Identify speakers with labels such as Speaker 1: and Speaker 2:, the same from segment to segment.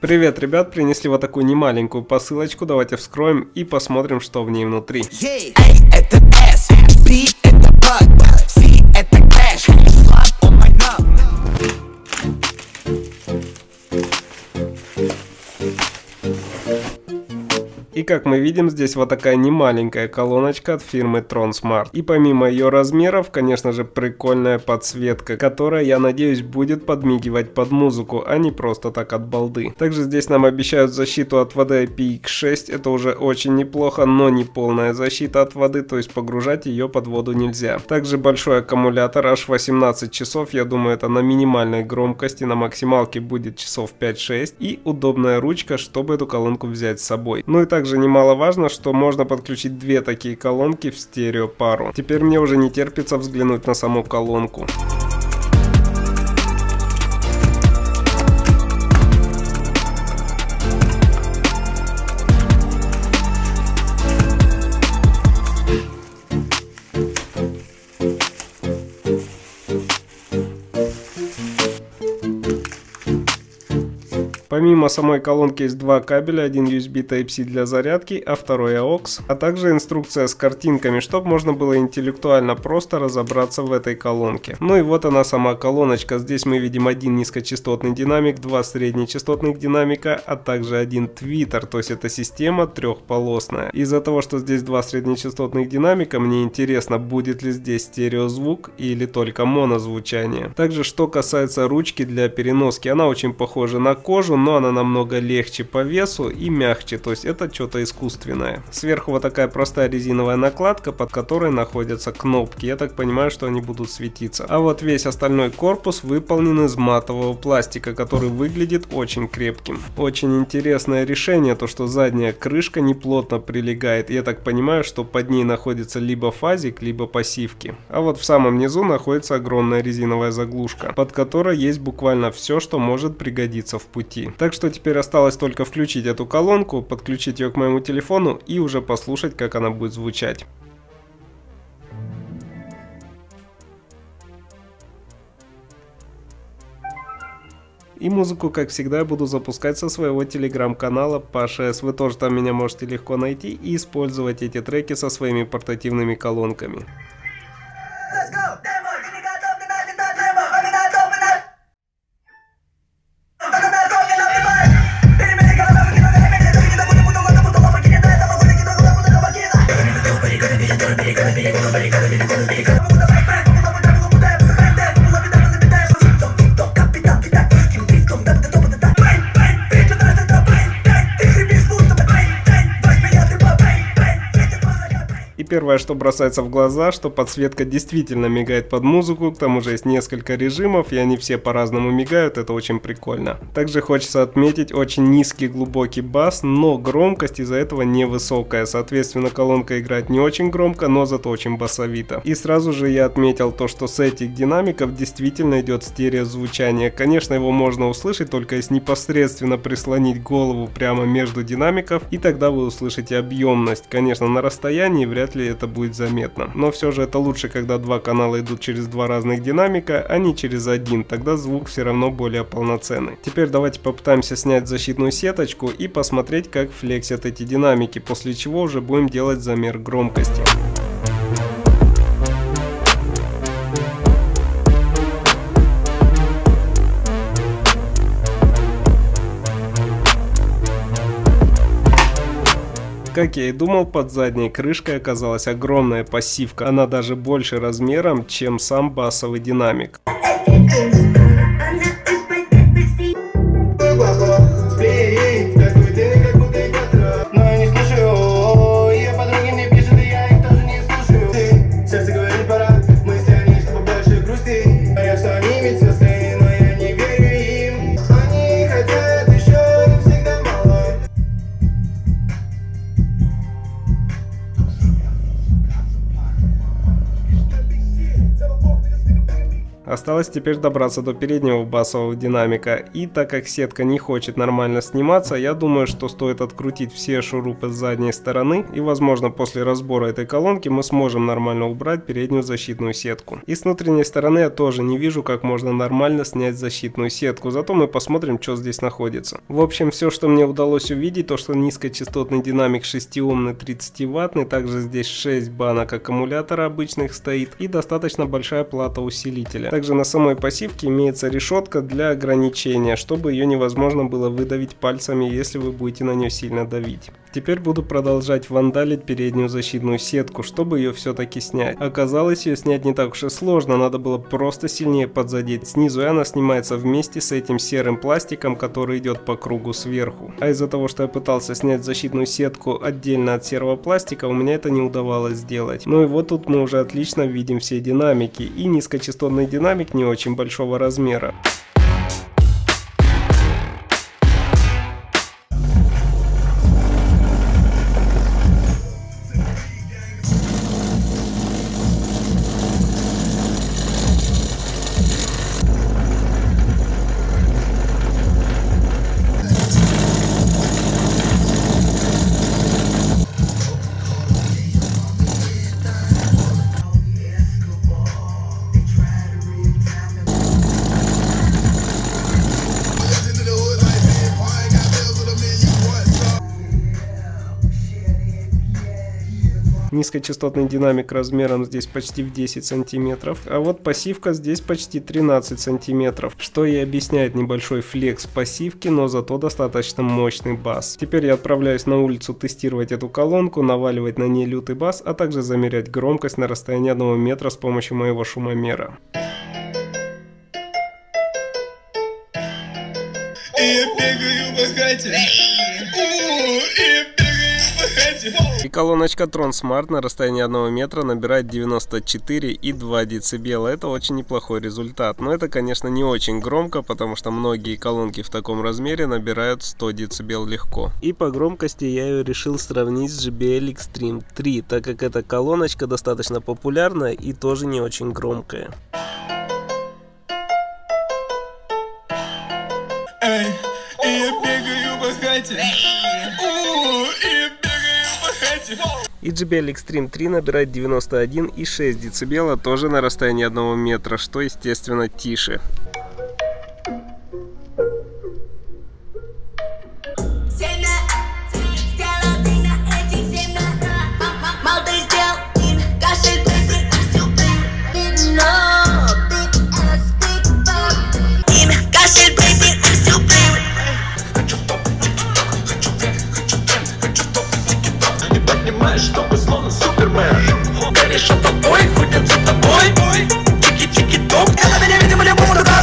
Speaker 1: Привет, ребят, принесли вот такую немаленькую посылочку, давайте вскроем и посмотрим, что в ней внутри.
Speaker 2: Это S, B это bug, C это cash, slap on my nut.
Speaker 1: И как мы видим, здесь вот такая немаленькая колоночка от фирмы Tronsmart. И помимо ее размеров, конечно же, прикольная подсветка, которая, я надеюсь, будет подмигивать под музыку, а не просто так от балды. Также здесь нам обещают защиту от воды IPX6, это уже очень неплохо, но не полная защита от воды, то есть погружать ее под воду нельзя. Также большой аккумулятор, аж 18 часов, я думаю, это на минимальной громкости, на максималке будет часов 5-6. И удобная ручка, чтобы эту колонку взять с собой. Ну и также немаловажно, что можно подключить две такие колонки в стереопару. Теперь мне уже не терпится взглянуть на саму колонку. Помимо самой колонки есть два кабеля, один USB Type-C для зарядки, а второй AUX, а также инструкция с картинками, чтобы можно было интеллектуально просто разобраться в этой колонке. Ну и вот она сама колоночка, здесь мы видим один низкочастотный динамик, два среднечастотных динамика, а также один твиттер, то есть это система трехполосная. Из-за того, что здесь два среднечастотных динамика, мне интересно, будет ли здесь стереозвук или только монозвучание. Также что касается ручки для переноски, она очень похожа на кожу, но она намного легче по весу и мягче, то есть это что-то искусственное. Сверху вот такая простая резиновая накладка, под которой находятся кнопки. Я так понимаю, что они будут светиться. А вот весь остальной корпус выполнен из матового пластика, который выглядит очень крепким. Очень интересное решение, то что задняя крышка неплотно прилегает. Я так понимаю, что под ней находится либо фазик, либо пассивки. А вот в самом низу находится огромная резиновая заглушка, под которой есть буквально все, что может пригодиться в пути. Так что теперь осталось только включить эту колонку, подключить ее к моему телефону и уже послушать, как она будет звучать. И музыку, как всегда, я буду запускать со своего телеграм-канала Паша С. Вы тоже там меня можете легко найти и использовать эти треки со своими портативными колонками. И первое, что бросается в глаза, что подсветка действительно мигает под музыку, к тому же есть несколько режимов, и они все по-разному мигают, это очень прикольно. Также хочется отметить очень низкий глубокий бас, но громкость из-за этого невысокая, соответственно колонка играет не очень громко, но зато очень басовито. И сразу же я отметил то, что с этих динамиков действительно идет стереозвучание. Конечно, его можно услышать только если непосредственно прислонить голову прямо между динамиков, и тогда вы услышите объемность. Конечно, на расстоянии вряд ли это будет заметно. Но все же это лучше, когда два канала идут через два разных динамика, а не через один. Тогда звук все равно более полноценный. Теперь давайте попытаемся снять защитную сеточку и посмотреть, как флексят эти динамики, после чего уже будем делать замер громкости. Как я и думал, под задней крышкой оказалась огромная пассивка. Она даже больше размером, чем сам басовый динамик. Осталось теперь добраться до переднего басового динамика, и так как сетка не хочет нормально сниматься, я думаю, что стоит открутить все шурупы с задней стороны, и возможно после разбора этой колонки мы сможем нормально убрать переднюю защитную сетку. И с внутренней стороны я тоже не вижу, как можно нормально снять защитную сетку, зато мы посмотрим, что здесь находится. В общем, все, что мне удалось увидеть, то что низкочастотный динамик 6-омный 30-ваттный, также здесь 6 банок аккумулятора обычных стоит и достаточно большая плата усилителя. Также на самой пассивке имеется решетка для ограничения, чтобы ее невозможно было выдавить пальцами, если вы будете на нее сильно давить. Теперь буду продолжать вандалить переднюю защитную сетку, чтобы ее все-таки снять. Оказалось, ее снять не так уж и сложно, надо было просто сильнее подзадеть снизу, и она снимается вместе с этим серым пластиком, который идет по кругу сверху. А из-за того, что я пытался снять защитную сетку отдельно от серого пластика, у меня это не удавалось сделать. Ну и вот тут мы уже отлично видим все динамики, и низкочастотный динамик не очень большого размера. Низкочастотный динамик размером здесь почти в 10 сантиметров, а вот пассивка здесь почти 13 сантиметров, что и объясняет небольшой флекс пассивки, но зато достаточно мощный бас. Теперь я отправляюсь на улицу тестировать эту колонку, наваливать на ней лютый бас, а также замерять громкость на расстоянии 1 метра с помощью моего шумомера. И колоночка Tron Smart на расстоянии 1 метра набирает 94,2 дБ. Это очень неплохой результат. Но это, конечно, не очень громко, потому что многие колонки в таком размере набирают 100 дБ легко. И по громкости я ее решил сравнить с JBL Extreme 3, так как эта колоночка достаточно популярная и тоже не очень громкая. И JBL Extreme 3 набирает 91,6 дБ, тоже на расстоянии 1 метра, что естественно тише.
Speaker 3: Чтобы словно Супермен горишь от тобой, ходят за тобой. Чики-чики-топ. Это меня, видимо, любому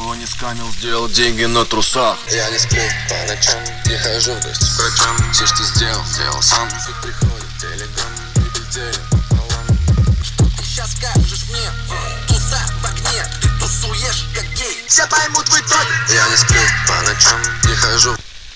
Speaker 4: никого не скамил, сделал деньги на трусах.
Speaker 5: Я не сплю по ночам, не хожу в гости к врачам. Все, что сделал сам. Тут приходит телеграм, прибыль что ты сейчас скажешь мне? Туса в огне, ты тусуешь как гей. Все поймут в итоге. Я не сплю по ночам, не хожу.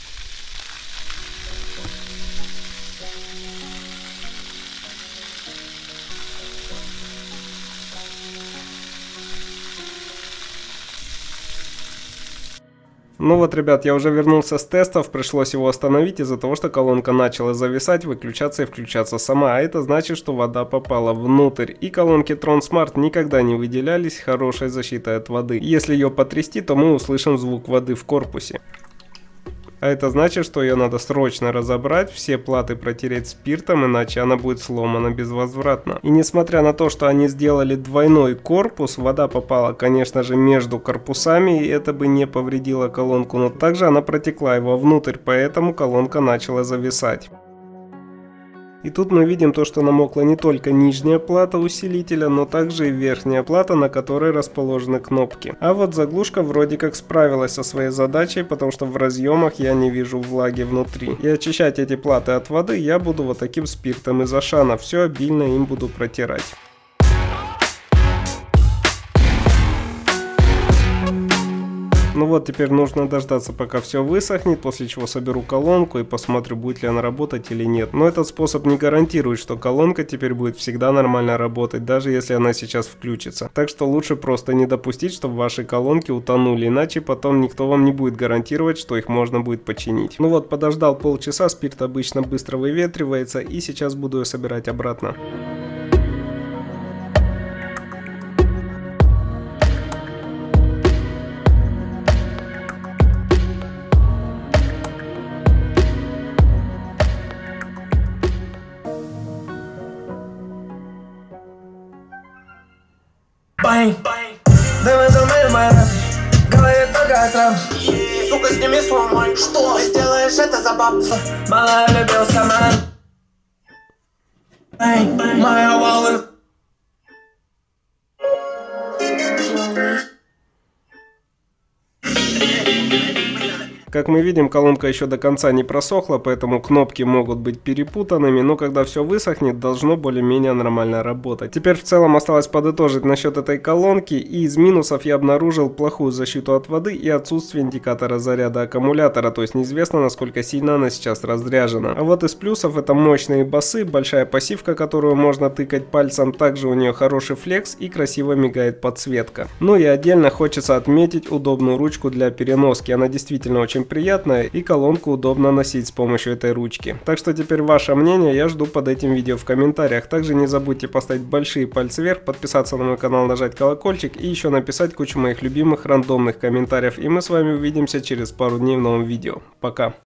Speaker 1: Ну вот, ребят, я уже вернулся с тестов, пришлось его остановить из-за того, что колонка начала зависать, выключаться и включаться сама, а это значит, что вода попала внутрь. И колонки Tron Smart никогда не выделялись хорошей защитой от воды. Если ее потрясти, то мы услышим звук воды в корпусе. А это значит, что ее надо срочно разобрать, все платы протереть спиртом, иначе она будет сломана безвозвратно. И несмотря на то, что они сделали двойной корпус, вода попала, конечно же, между корпусами, и это бы не повредило колонку, но также она протекла его внутрь, поэтому колонка начала зависать. И тут мы видим то, что намокла не только нижняя плата усилителя, но также и верхняя плата, на которой расположены кнопки. А вот заглушка вроде как справилась со своей задачей, потому что в разъемах я не вижу влаги внутри. И очищать эти платы от воды я буду вот таким спиртом из Ашана, все обильно им буду протирать. Ну вот, теперь нужно дождаться, пока все высохнет, после чего соберу колонку и посмотрю, будет ли она работать или нет. Но этот способ не гарантирует, что колонка теперь будет всегда нормально работать, даже если она сейчас включится. Так что лучше просто не допустить, чтобы ваши колонки утонули, иначе потом никто вам не будет гарантировать, что их можно будет починить. Ну вот, подождал полчаса, спирт обычно быстро выветривается, и сейчас буду ее собирать обратно.
Speaker 6: Давай думай, моя в голове только трам. Сука, сними сломай. Что? Ты сделаешь это за бабки. Малая любил с команд. Моя волна.
Speaker 1: Как мы видим, колонка еще до конца не просохла, поэтому кнопки могут быть перепутанными, но когда все высохнет, должно более-менее нормально работать. Теперь в целом осталось подытожить насчет этой колонки, и из минусов я обнаружил плохую защиту от воды и отсутствие индикатора заряда аккумулятора, то есть неизвестно, насколько сильно она сейчас разряжена. А вот из плюсов это мощные басы, большая пассивка, которую можно тыкать пальцем, также у нее хороший флекс и красиво мигает подсветка. Ну и отдельно хочется отметить удобную ручку для переноски, она действительно очень приятная, и колонку удобно носить с помощью этой ручки. Так что теперь ваше мнение я жду под этим видео в комментариях. Также не забудьте поставить большие пальцы вверх, подписаться на мой канал, нажать колокольчик и еще написать кучу моих любимых рандомных комментариев. И мы с вами увидимся через пару дней в новом видео. Пока!